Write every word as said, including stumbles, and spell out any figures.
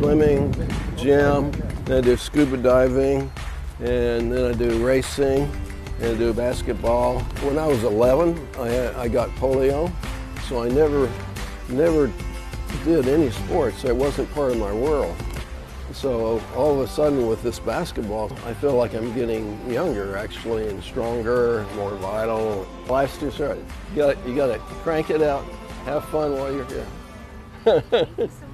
swimming, gym, then I do scuba diving, and then I do racing, and I do basketball. When I was eleven, I, had, I got polio, so I never, never did any sports. It wasn't part of my world. So all of a sudden with this basketball, I feel like I'm getting younger actually, and stronger, more vital. Life's too short. You got you got to crank it out, have fun while you're here.